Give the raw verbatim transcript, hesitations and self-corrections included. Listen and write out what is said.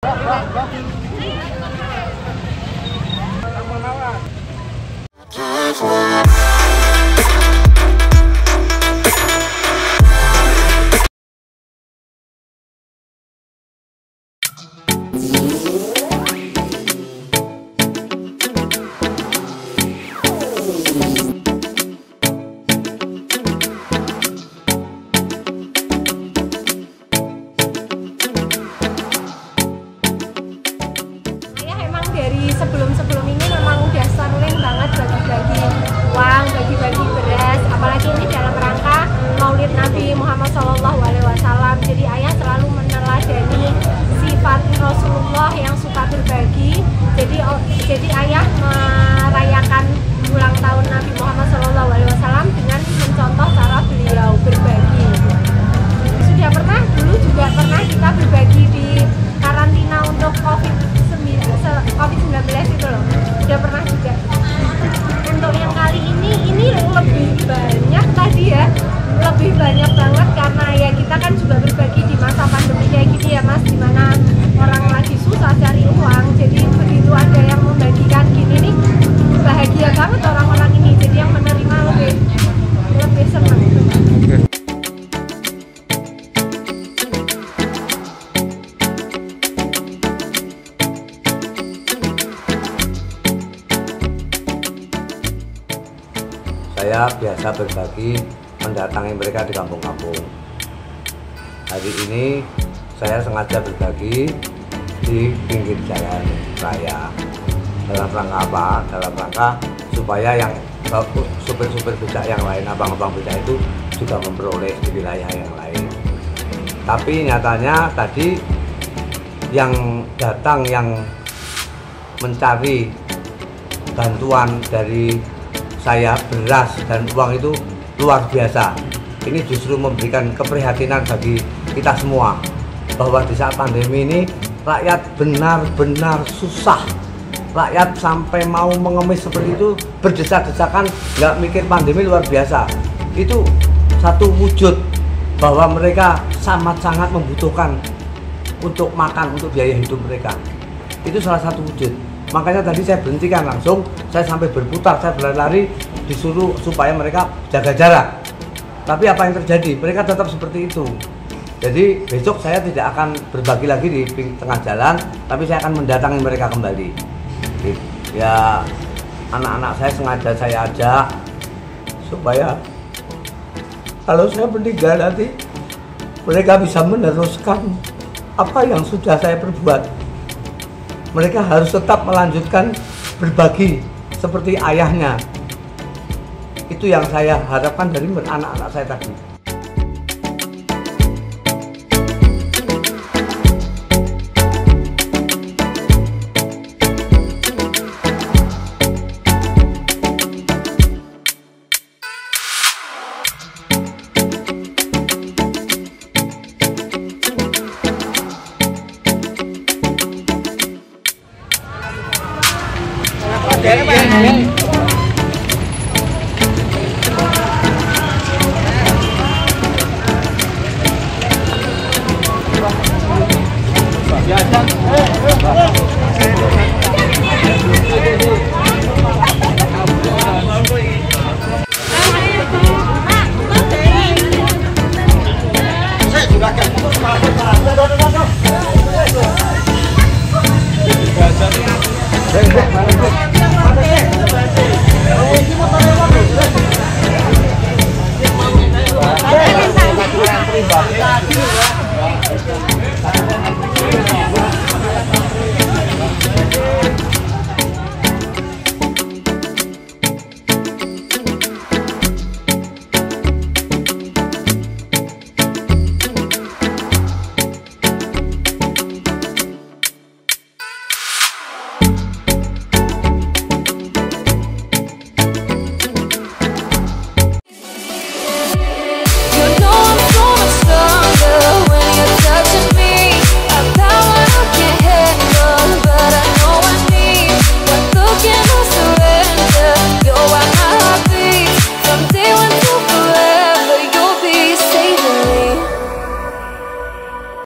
Sebelum-sebelum ini memang udah sering banget bagi-bagi uang, bagi-bagi beras, apalagi ini dalam rangka Maulid Nabi Muhammad shallallahu alaihi wasallam. Jadi ayah selalu meneladani sifat Rasulullah yang suka berbagi. Jadi jadi ayah merayakan ulang tahun Nabi Muhammad shallallahu alaihi wasallam dengan mencontoh cara beliau berbagi. Sudah pernah, dulu juga pernah kita berbagi di karantina untuk COVID sembilan belas itu loh, udah pernah juga. Untuk yang kali ini, ini lebih banyak tadi ya, lebih banyak banget karena ya kita kan juga berbagi di masa pandemi kayak gini ya Mas, dimana orang lagi susah cari uang. Jadi begitu ada yang membagikan gini nih, bahagia banget orang-orang ini. Jadi yang menerima lebih lebih senang. Saya biasa berbagi, mendatangi mereka di kampung-kampung. Hari ini saya sengaja berbagi di pinggir jalan raya. Dalam rangka apa? Dalam rangka supaya yang supir-supir becak yang lain, abang-abang becak itu juga memperoleh di wilayah yang lain. Tapi nyatanya tadi yang datang yang mencari bantuan dari saya beras dan uang itu luar biasa. Ini justru memberikan keprihatinan bagi kita semua bahwa di saat pandemi ini rakyat benar-benar susah. Rakyat sampai mau mengemis seperti itu berdesak-desakan, nggak mikir pandemi, luar biasa. Itu satu wujud bahwa mereka sangat-sangat membutuhkan untuk makan, untuk biaya hidup mereka. Itu salah satu wujud. Makanya tadi saya berhentikan langsung, saya sampai berputar, saya berlari disuruh supaya mereka jaga jarak. Tapi apa yang terjadi? Mereka tetap seperti itu. Jadi besok saya tidak akan berbagi lagi di tengah jalan, tapi saya akan mendatangi mereka kembali. Ya anak-anak saya sengaja saya ajak supaya kalau saya meninggal nanti mereka bisa meneruskan apa yang sudah saya perbuat. Mereka harus tetap melanjutkan berbagi seperti ayahnya. Itu yang saya harapkan dari anak-anak saya tadi. Saya